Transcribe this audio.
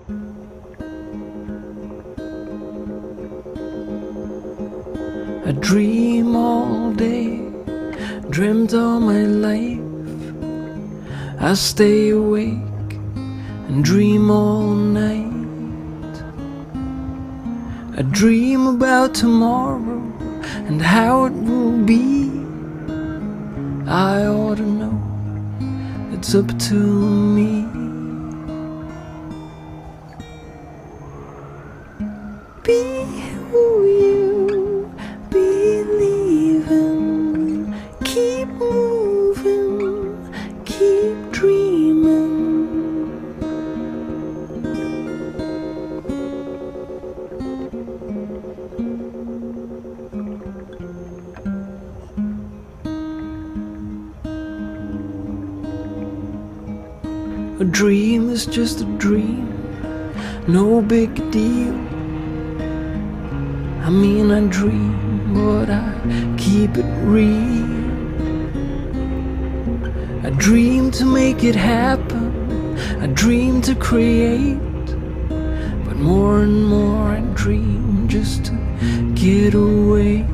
I dream all day, dreamt all my life. I stay awake and dream all night. I dream about tomorrow and how it will be. I ought to know, it's up to me. Be who you believe in. Keep moving, keep dreaming. A dream is just a dream, no big deal. I mean, I dream, but I keep it real. I dream to make it happen, I dream to create, but more and more I dream just to get away.